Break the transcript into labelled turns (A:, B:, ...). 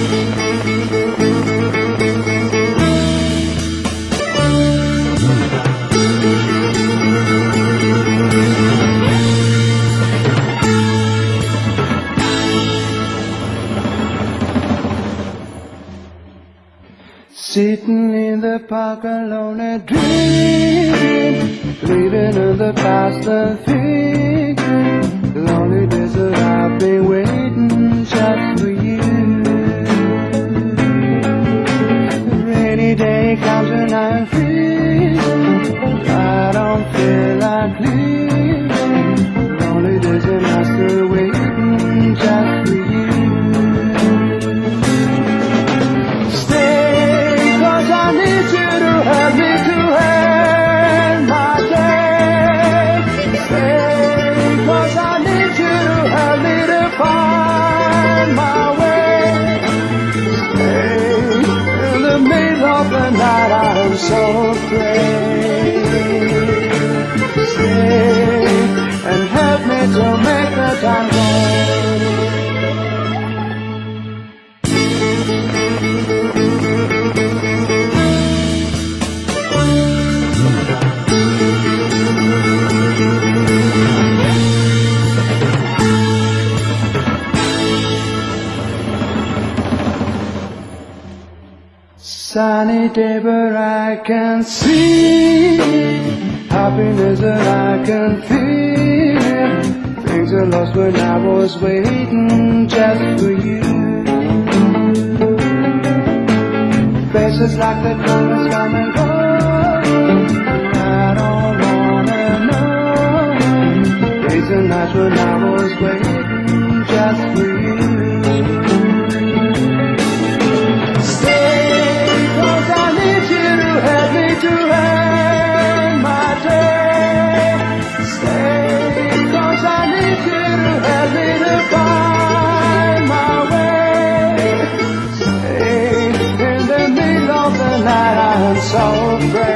A: Sitting in the park alone and dreaming, living in the past and thinking, the lonely days that I've been waiting just for you. The rainy day comes and I'm freezing, I don't feel like leaving, the lonely days and I'm still waiting just for you. I need you to help me to end my day. Stay, 'cause I need you to help me to find my way. Stay, in the middle of the night I am so afraid. Stay, and help me to make the time go. Sunny day where I can see happiness that I can feel. Things I lost when I was waiting just for you. Faces like the colors come and go, I don't wanna know. Days and nights when I was waiting just for you. To end my day. Stay, 'cause I need you to help me to find my way. Stay, in the middle of the night I am so afraid.